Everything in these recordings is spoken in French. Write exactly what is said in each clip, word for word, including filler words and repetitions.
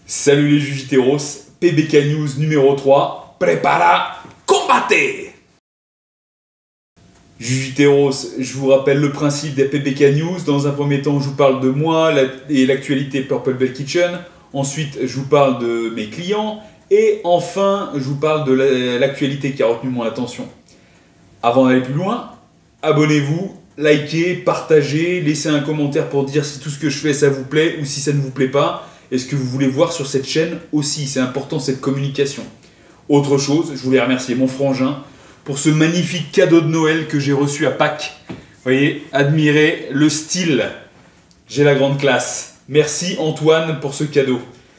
Salut les Jujiteros, P B K News numéro trois, prepara, combate! Jujiteros, je vous rappelle le principe des P B K News. Dans un premier temps, je vous parle de moi et l'actualité Purple Bell Kitchen. Ensuite, je vous parle de mes clients. Et enfin, je vous parle de l'actualité qui a retenu mon attention. Avant d'aller plus loin, abonnez-vous, likez, partagez, laissez un commentaire pour dire si tout ce que je fais ça vous plaît ou si ça ne vous plaît pas. Et ce que vous voulez voir sur cette chaîne aussi, c'est important cette communication. Autre chose, je voulais remercier mon frangin pour ce magnifique cadeau de Noël que j'ai reçu à Pâques. Vous voyez, admirez le style. J'ai la grande classe. Merci Antoine pour ce cadeau.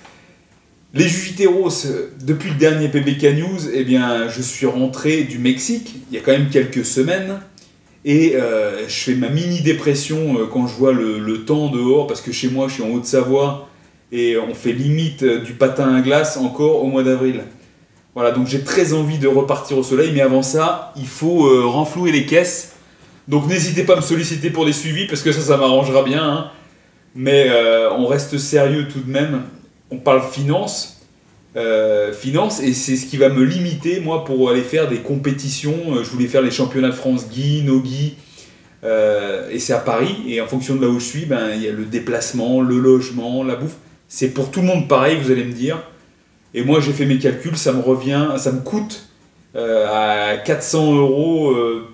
Les Jujiteros, depuis le dernier P B K News, eh bien, je suis rentré du Mexique, il y a quand même quelques semaines, et euh, je fais ma mini-dépression euh, quand je vois le, le temps dehors, parce que chez moi, je suis en Haute-Savoie, et on fait limite euh, du patin à glace encore au mois d'avril. Voilà, donc j'ai très envie de repartir au soleil, mais avant ça, il faut euh, renflouer les caisses. Donc n'hésitez pas à me solliciter pour des suivis, parce que ça, ça m'arrangera bien, hein. Mais euh, on reste sérieux tout de même. On parle finance, euh, finance, et c'est ce qui va me limiter, moi, pour aller faire des compétitions. Je voulais faire les championnats de France Gi, No-Gi, euh, et c'est à Paris. Et en fonction de là où je suis, ben, il y a le déplacement, le logement, la bouffe. C'est pour tout le monde pareil, vous allez me dire. Et moi, j'ai fait mes calculs, ça me revient, ça me coûte euh, à quatre cents euros euh,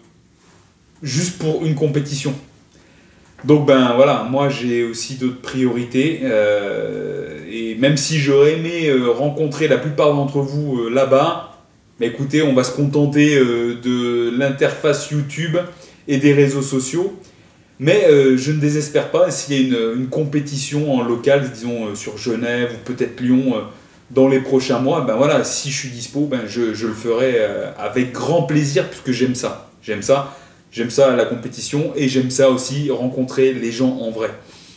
juste pour une compétition. Donc ben voilà, moi j'ai aussi d'autres priorités, euh, et même si j'aurais aimé euh, rencontrer la plupart d'entre vous euh, là-bas, bah écoutez, on va se contenter euh, de l'interface YouTube et des réseaux sociaux, mais euh, je ne désespère pas s'il y a une, une compétition en local, disons euh, sur Genève ou peut-être Lyon, euh, dans les prochains mois, ben voilà, si je suis dispo, ben je, je le ferai euh, avec grand plaisir, puisque j'aime ça, j'aime ça. J'aime ça la compétition et j'aime ça aussi rencontrer les gens en vrai.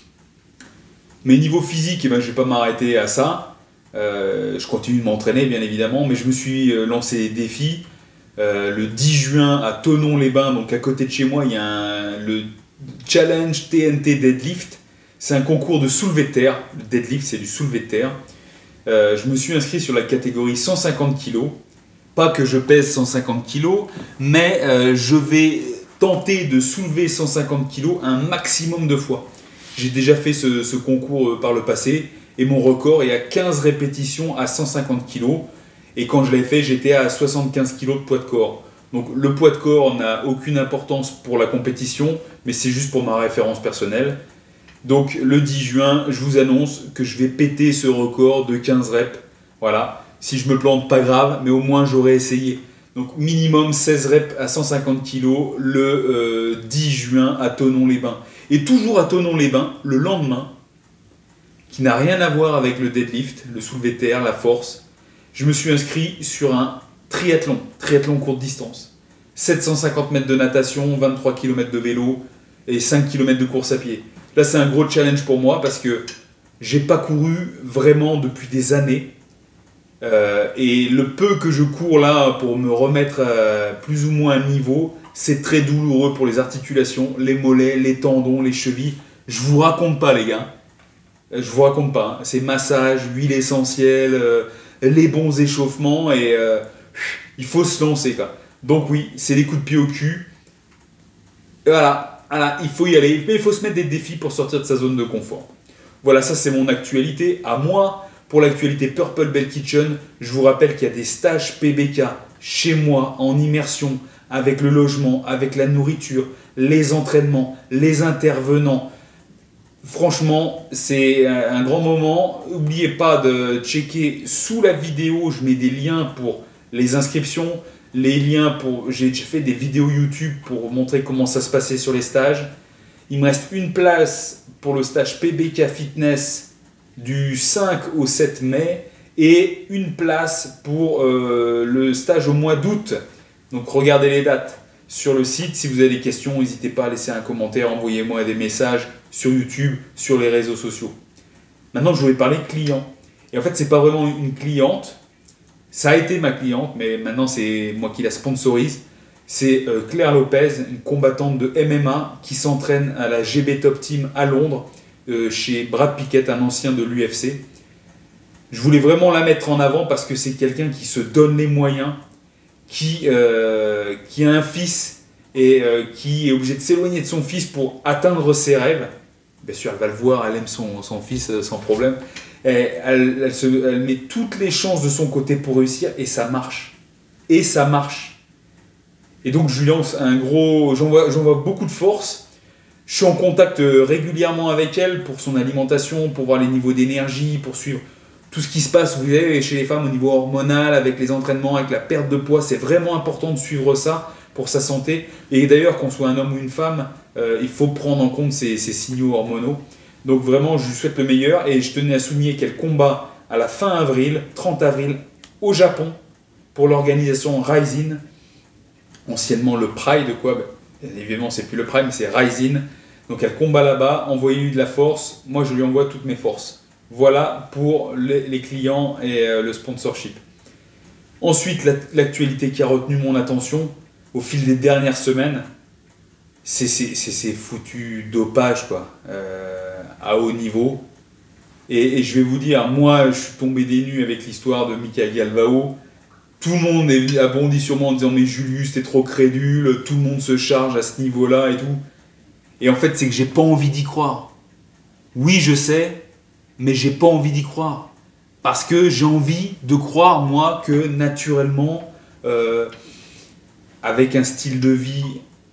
Mais niveau physique, eh ben, je ne vais pas m'arrêter à ça. Euh, je continue de m'entraîner bien évidemment, mais je me suis lancé des défis. Euh, le dix juin à Thonon-les-Bains, donc à côté de chez moi, il y a un, le Challenge T N T Deadlift. C'est un concours de soulevé de terre. Le deadlift, c'est du soulevé de terre. Euh, je me suis inscrit sur la catégorie cent cinquante kilos. Pas que je pèse cent cinquante kilos, mais euh, je vais tenter de soulever cent cinquante kilos un maximum de fois. J'ai déjà fait ce, ce concours par le passé et mon record est à quinze répétitions à cent cinquante kilos. Et quand je l'ai fait, j'étais à soixante-quinze kilos de poids de corps. Donc le poids de corps n'a aucune importance pour la compétition, mais c'est juste pour ma référence personnelle. Donc le dix juin, je vous annonce que je vais péter ce record de quinze reps. Voilà. Si je me plante, pas grave, mais au moins j'aurais essayé. Donc minimum seize reps à cent cinquante kilos le euh, dix juin à Thonon-les-Bains. Et toujours à Thonon-les-Bains, le lendemain, qui n'a rien à voir avec le deadlift, le soulevé de terre, la force, je me suis inscrit sur un triathlon, triathlon courte distance. sept cent cinquante mètres de natation, vingt-trois kilomètres de vélo et cinq kilomètres de course à pied. Là c'est un gros challenge pour moi parce que j'ai pas couru vraiment depuis des années. Euh, et le peu que je cours là pour me remettre euh, plus ou moins à niveau, c'est très douloureux pour les articulations, les mollets, les tendons, les chevilles. Je vous raconte pas les gars, je vous raconte pas. Hein. C'est massage, huile essentielle, euh, les bons échauffements et euh, il faut se lancer quoi. Donc oui, c'est des coups de pied au cul. Et voilà, voilà, il faut y aller, mais il faut se mettre des défis pour sortir de sa zone de confort. Voilà, ça c'est mon actualité à moi. Pour l'actualité Purple Bell Kitchen, je vous rappelle qu'il y a des stages P B K chez moi en immersion avec le logement, avec la nourriture, les entraînements, les intervenants. Franchement, c'est un grand moment. N'oubliez pas de checker sous la vidéo, je mets des liens pour les inscriptions, les liens pour... J'ai fait des vidéos YouTube pour montrer comment ça se passait sur les stages. Il me reste une place pour le stage P B K Fitness du cinq au sept mai et une place pour euh, le stage au mois d'août. Donc regardez les dates sur le site. Si vous avez des questions, n'hésitez pas à laisser un commentaire, envoyez-moi des messages sur YouTube, sur les réseaux sociaux. Maintenant, je voulais parler client. Et en fait, c'est pas vraiment une cliente. Ça a été ma cliente, mais maintenant c'est moi qui la sponsorise. C'est euh, Claire Lopez, une combattante de M M A qui s'entraîne à la G B Top Team à Londres. Euh, chez Brad Pickett, un ancien de l'U F C. Je voulais vraiment la mettre en avant parce que c'est quelqu'un qui se donne les moyens, qui, euh, qui a un fils et euh, qui est obligé de s'éloigner de son fils pour atteindre ses rêves. Bien sûr, elle va le voir, elle aime son, son fils euh, sans problème. Et elle, elle, se, elle met toutes les chances de son côté pour réussir et ça marche. Et ça marche. Et donc je lui lance un gros... J'envoie j'envoie beaucoup de force. Je suis en contact régulièrement avec elle pour son alimentation, pour voir les niveaux d'énergie, pour suivre tout ce qui se passe, vous savez, chez les femmes au niveau hormonal, avec les entraînements, avec la perte de poids. C'est vraiment important de suivre ça pour sa santé. Et d'ailleurs, qu'on soit un homme ou une femme, euh, il faut prendre en compte ces, ces signaux hormonaux. Donc vraiment, je lui souhaite le meilleur. Et je tenais à souligner qu'elle combat à la fin avril, trente avril, au Japon, pour l'organisation Rising, anciennement le Pride, quoi. Ben, évidemment, c'est plus le Pride, mais c'est Rising. Donc elle combat là-bas, envoyez-lui de la force. Moi, je lui envoie toutes mes forces. Voilà pour les, les clients et euh, le sponsorship. Ensuite, l'actualité qui a retenu mon attention au fil des dernières semaines, c'est ces foutus dopages quoi, euh, à haut niveau. Et, et je vais vous dire, moi, je suis tombé des nues avec l'histoire de Michael Galvao. Tout le monde est, a bondi sur moi en disant « Mais Julius, t'es trop crédule, tout le monde se charge à ce niveau-là et tout. » Et en fait, c'est que j'ai pas envie d'y croire. Oui, je sais, mais j'ai pas envie d'y croire. Parce que j'ai envie de croire, moi, que naturellement, euh, avec un style de vie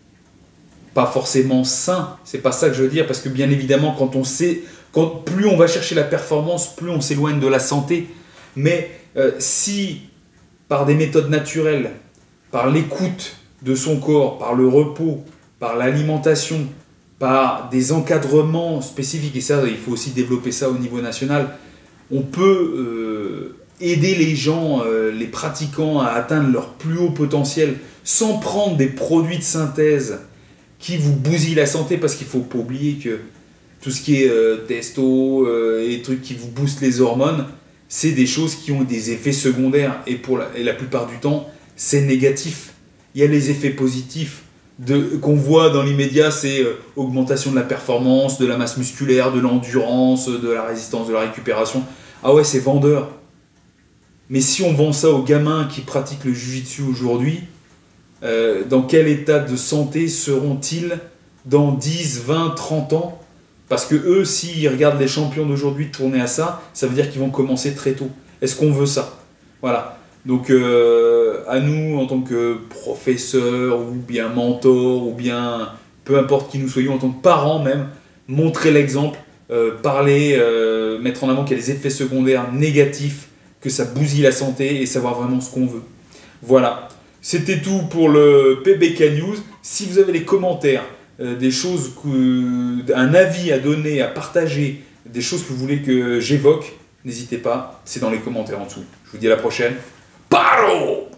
pas forcément sain, c'est pas ça que je veux dire, parce que bien évidemment, quand on sait, quand, plus on va chercher la performance, plus on s'éloigne de la santé. Mais euh, si, par des méthodes naturelles, par l'écoute de son corps, par le repos, par l'alimentation, par des encadrements spécifiques, et ça, il faut aussi développer ça au niveau national, on peut euh, aider les gens, euh, les pratiquants à atteindre leur plus haut potentiel sans prendre des produits de synthèse qui vous bousillent la santé, parce qu'il ne faut pas oublier que tout ce qui est euh, testo euh, et trucs qui vous boostent les hormones, c'est des choses qui ont des effets secondaires, et, pour la, et la plupart du temps, c'est négatif. Il y a les effets positifs qu'on voit dans l'immédiat, c'est euh, augmentation de la performance, de la masse musculaire, de l'endurance, de la résistance, de la récupération. Ah ouais, c'est vendeur. Mais si on vend ça aux gamins qui pratiquent le jiu-jitsu aujourd'hui, euh, dans quel état de santé seront-ils dans dix, vingt, trente ans? Parce que eux, s'ils regardent les champions d'aujourd'hui tourner à ça, ça veut dire qu'ils vont commencer très tôt. Est-ce qu'on veut ça? Voilà. Donc euh, à nous, en tant que professeurs, ou bien mentors, ou bien peu importe qui nous soyons, en tant que parents même, montrer l'exemple, euh, parler, euh, mettre en avant qu'il y a des effets secondaires négatifs, que ça bousille la santé, et savoir vraiment ce qu'on veut. Voilà, c'était tout pour le P B K News. Si vous avez des commentaires, euh, des choses, que, un avis à donner, à partager, des choses que vous voulez que j'évoque, n'hésitez pas, c'est dans les commentaires en dessous. Je vous dis à la prochaine. Paro!